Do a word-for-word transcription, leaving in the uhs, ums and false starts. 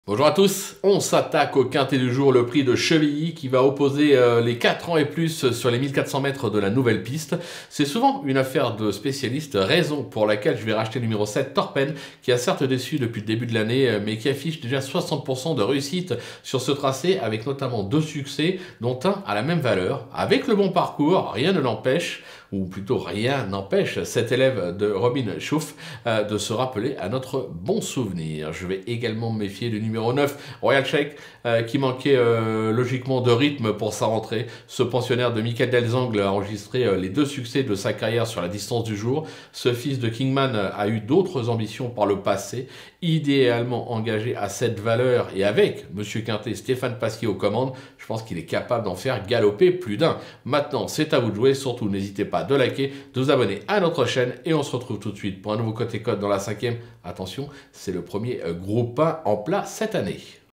Bonjour à tous, on s'attaque au quintet du jour, le prix de Chevilly qui va opposer euh, les quatre ans et plus sur les mille quatre cents mètres de la nouvelle piste. C'est souvent une affaire de spécialistes, raison pour laquelle je vais racheter le numéro sept, Torpen, qui a certes déçu depuis le début de l'année, mais qui affiche déjà soixante pour cent de réussite sur ce tracé, avec notamment deux succès, dont un à la même valeur. Avec le bon parcours, rien ne l'empêche, ou plutôt rien n'empêche cet élève de Robin Schouff euh, de se rappeler à notre bon souvenir. Je vais également me méfier du numéro neuf, Royal Sheikh, euh, qui manquait euh, logiquement de rythme pour sa rentrée. Ce pensionnaire de Michael Delzangles a enregistré euh, les deux succès de sa carrière sur la distance du jour. Ce fils de Kingman a eu d'autres ambitions par le passé, idéalement engagé à cette valeur et avec Monsieur Quintet, Stéphane Pasquier aux commandes, je pense qu'il est capable d'en faire galoper plus d'un. Maintenant, c'est à vous de jouer, surtout n'hésitez pas de liker, de vous abonner à notre chaîne et on se retrouve tout de suite pour un nouveau côté code dans la cinquième. Attention, c'est le premier gros pas en plat cette année.